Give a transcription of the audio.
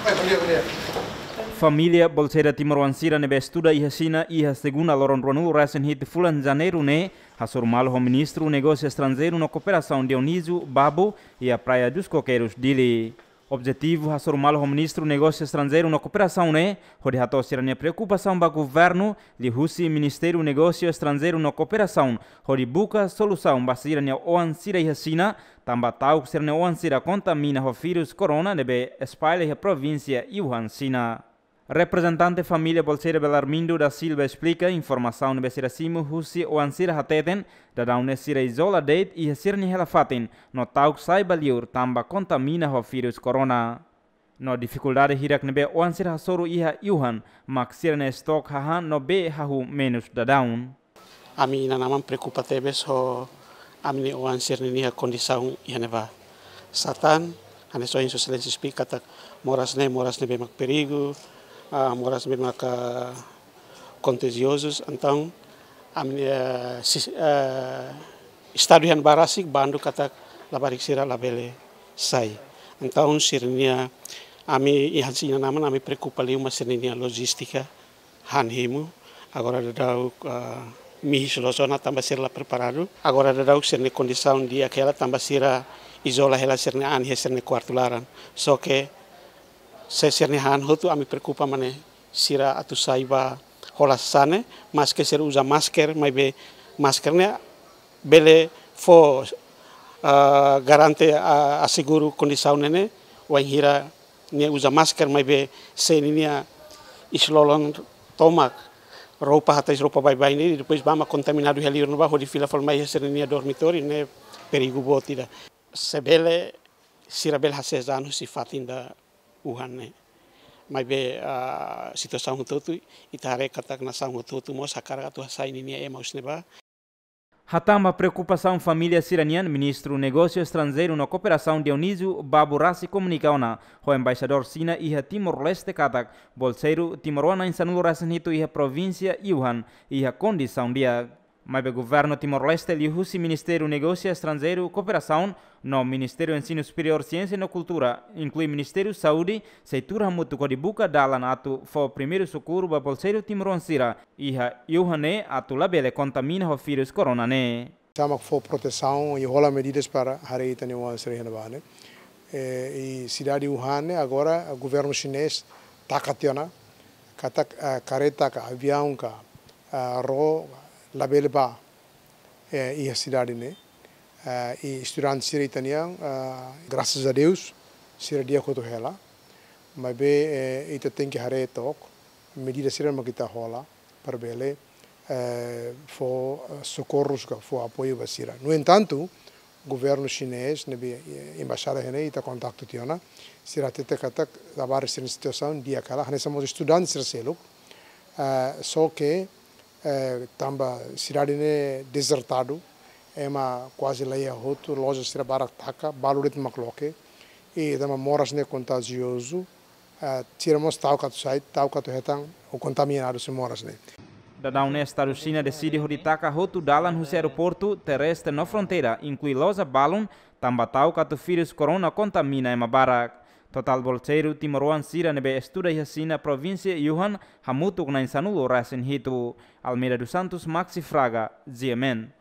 Família bolseira Timor-Wansira nebe estuda e China e a segunda loron ronu recém hit fulan janeiro ne hasur o ministro negócio estrangeiro na cooperação Dionísio Babo e a praia dos coqueiros dele. Objetivo hasur o ministro negócio estrangeiro na cooperação ne hode hato sirania preocupação ba governo li husi ministério negócio estrangeiro na cooperação hode buka solução ba sirania Wansira e China tamba tau sirania Wansira contamina o vírus corona nebe espalha a província Wuhan China. Representante família bolseira Belarmindo da Silva explica informação no Besiracimo Husi Wansira Hateten da Daunesira isola date e Sirni Helafatin no tauk sai baliur tamba contamina o vírus corona. No dificuldade hirak nebe Wansira Hasoru iha Wuhan mak sirne stok hahan no be hahu menos da daun. Ami na naman preocupa tebes ho amni Wansira niha condição ihaneva. Satan ane so inso silêncio explica tak moras ne be mak perigo. Moras memang contagiosos, então estado yang barasik bandu kata labarik sira labele sai. Então sirnia ami ihansina naman ami preocupa liu mas sirnia logística hanhimu agora dau mi solusiona tambah sirla preparado agora dau sirnia condição dia aquela tambah sira isola hela sirnia anhe sirnia quartularan so que se sernihan hotu ami preocupa mane sira atu saiba holas sane mas que ser usa masker mai be maskernya bele fo garante asseguro condição nene wa hira ne usa masker mai be seninia islolon tomak roupa hatais roupa bye ini depois bama contaminado helir no bajo de fila formai seninia dormitório ne perigo botida sebele sira bel hasezano sifatinda Wuhan mai be situação tutu itare kata na saung tutu mo sakara tu sai ni e maus neba. Hatamba preocupação família siranian ministro negócio estrangeiro na cooperação Dionísio Babo Rassi comunicauna o embaixador China e Timor-Leste katak bolseiro Timor-Wana insanul rasenito e província Wuhan e a condição dia mai be governo Timor-Leste li husi ministério negócio estrangeiro cooperação no Ministério Ensino Superior Ciência e Cultura, inclui Ministério Saúde, seitura mutu kodibuka dalan atu fo primeiro socorro ba bolseiro Timor-Wansira e ha Wuhan atu labele contamina o vírus corona ne. Chama for proteção e rola medidas para hareita ne Wansira henabane. E cidade Wuhan agora o governo chinês takationa kata careta ka avião ka ro labele ba e a cidade ne. E estudantes sira italian, graças a Deus, sira dia koto hela, mas be ita tem que hare tok, medida sira makita rola para bele for socorros ka for apoio basira. No entanto, o governo chinês, nebe embaixada hene ita contato tiona, sira tete kata lavar sira situação dia kala, hane somos estudantes sira seluk, só que tamba sira ne desertado. Ema quase leia roto, loja sira barak taka, balurit makloke, e dama moras ne contagioso, tiramos tau katu site, tau katu hetang, o contaminado se moras ne. Da daune estado China decide hoditaka roto dalan hus aeroporto terrestre na fronteira, inclui loja balon, tamba tau katu vírus corona contamina ema barak. Total bolseiro Timor-Wansira nebe estuda e China província Wuhan hamutuk na insanulo recém hito. Almeida dos Santos, Maxi Fraga, GMN.